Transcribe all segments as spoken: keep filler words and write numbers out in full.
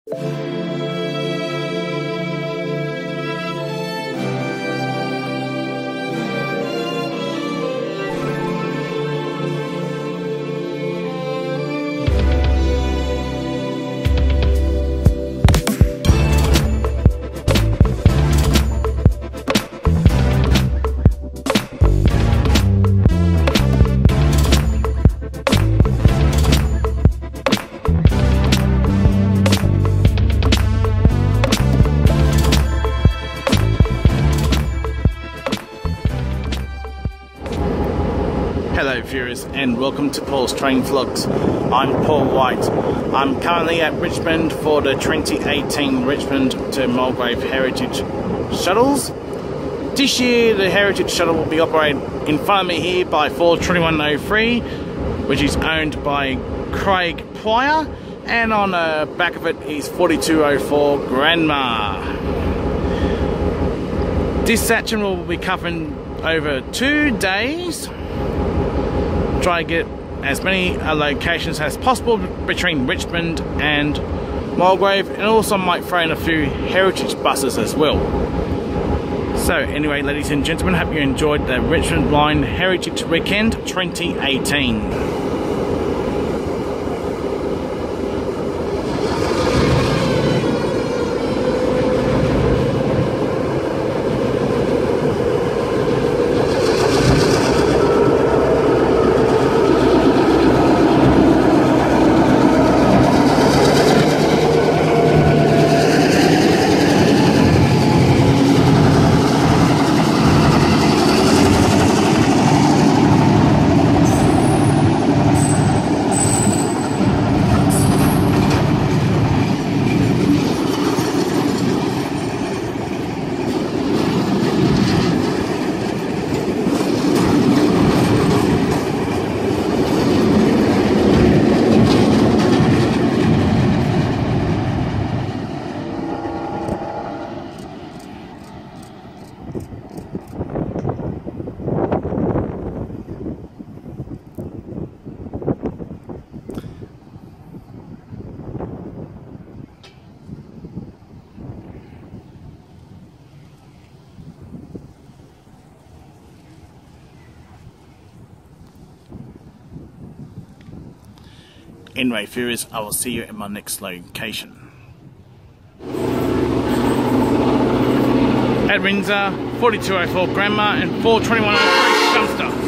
Hello viewers and welcome to Paul's Train Vlogs. I'm Paul White. I'm currently at Richmond for the twenty eighteen Richmond to Mulgrave Heritage Shuttles. This year the Heritage Shuttle will be operated in front of me here by four twenty-one oh three, which is owned by Craig Pryor, and on the back of it is forty-two oh four Grandma. This section will be covering over two days. Try to get as many uh, locations as possible between Richmond and Mulgrave, and also might throw in a few heritage buses as well. So anyway, ladies and gentlemen, hope you enjoyed the Richmond Line Heritage Weekend twenty eighteen. Anyway viewers, I will see you at my next location. At Windsor, forty-two oh four Grandma and four twenty-one oh three Shumster.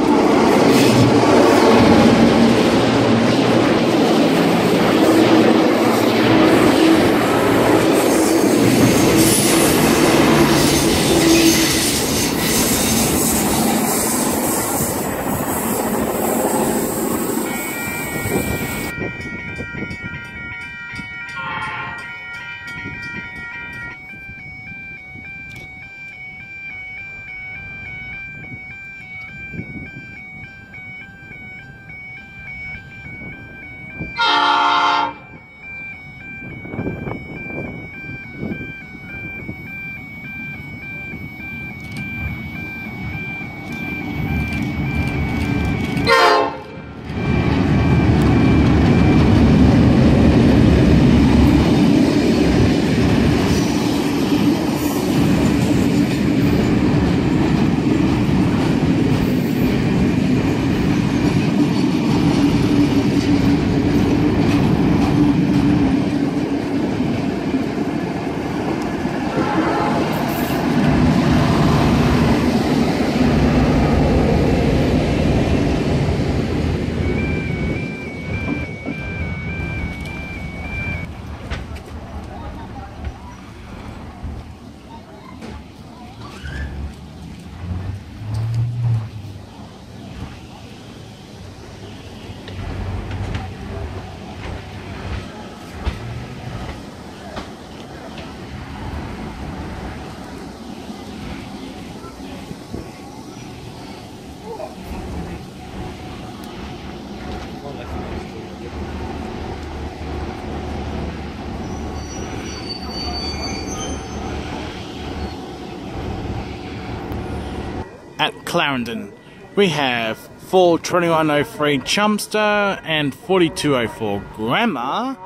at Clarendon. We have four twenty-one oh three Chumster and forty-two oh four Grandma,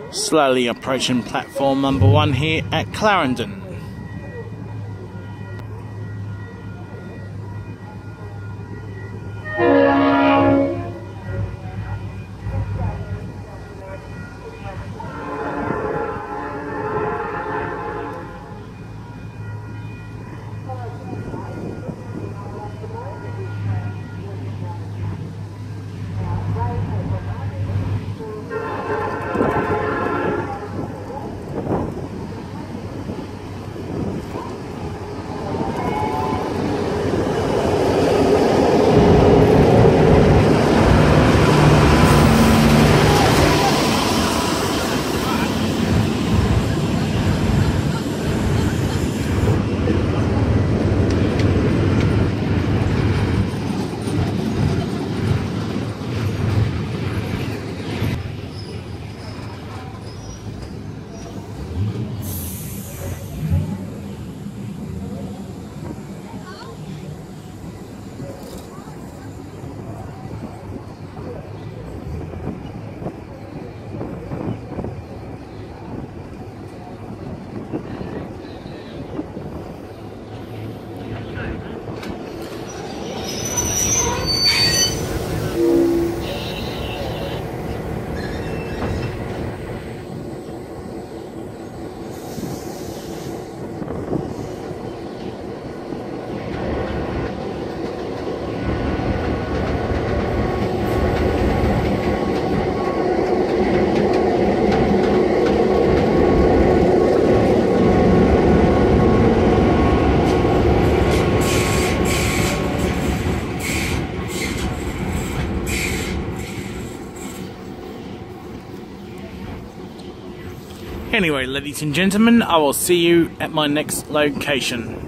Slowly approaching platform number one here at Clarendon. Anyway, ladies and gentlemen, I will see you at my next location.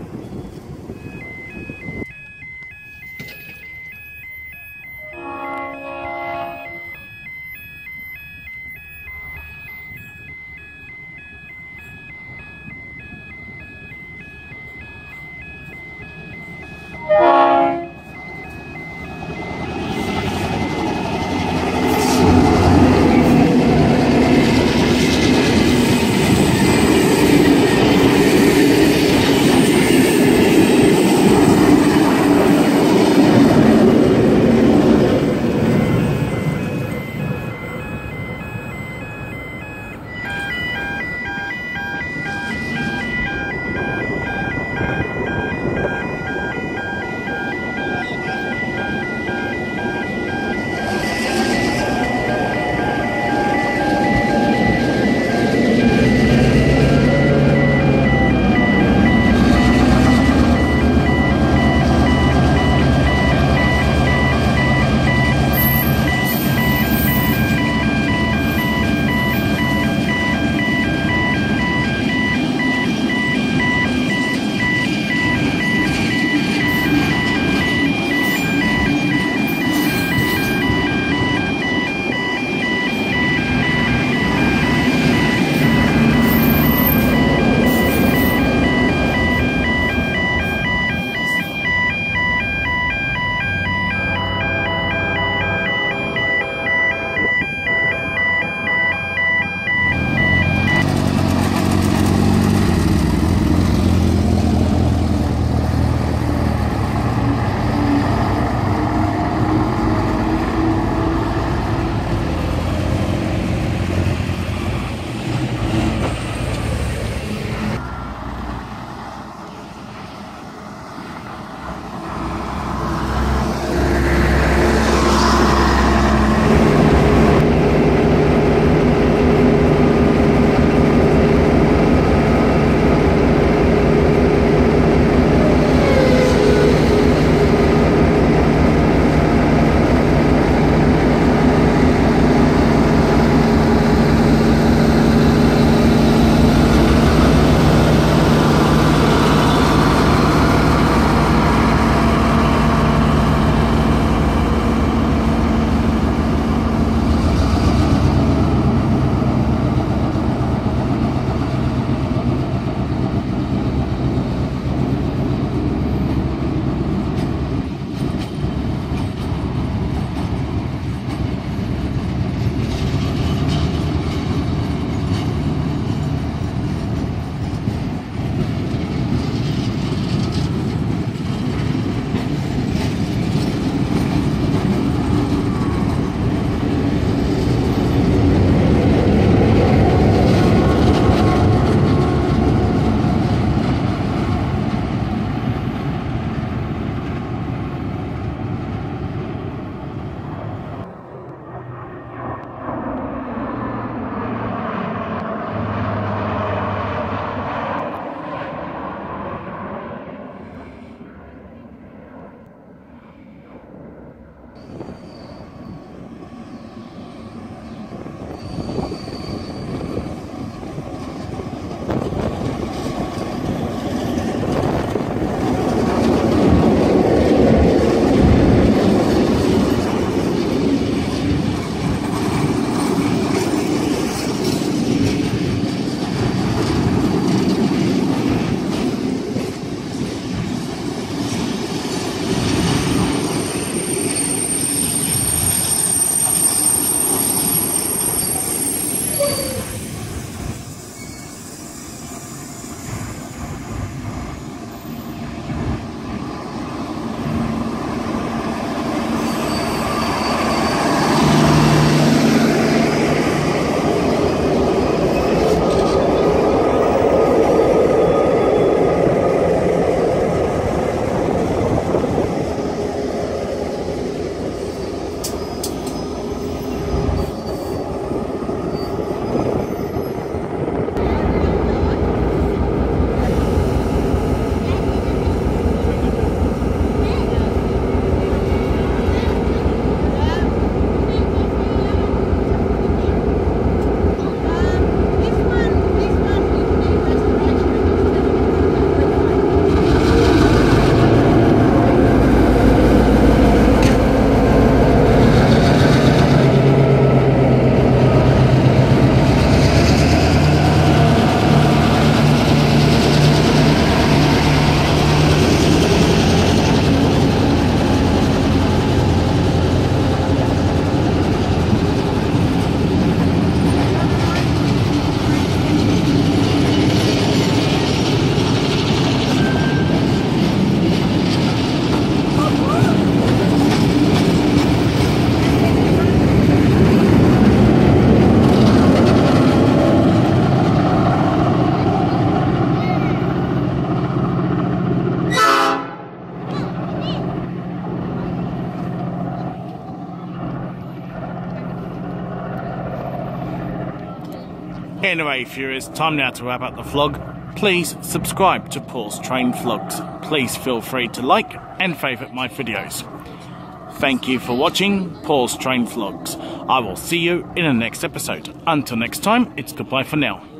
Anyway, Furious, time now to wrap up the vlog. Please subscribe to Paul's Train Vlogs. Please feel free to like and favourite my videos. Thank you for watching Paul's Train Vlogs. I will see you in the next episode. Until next time, it's goodbye for now.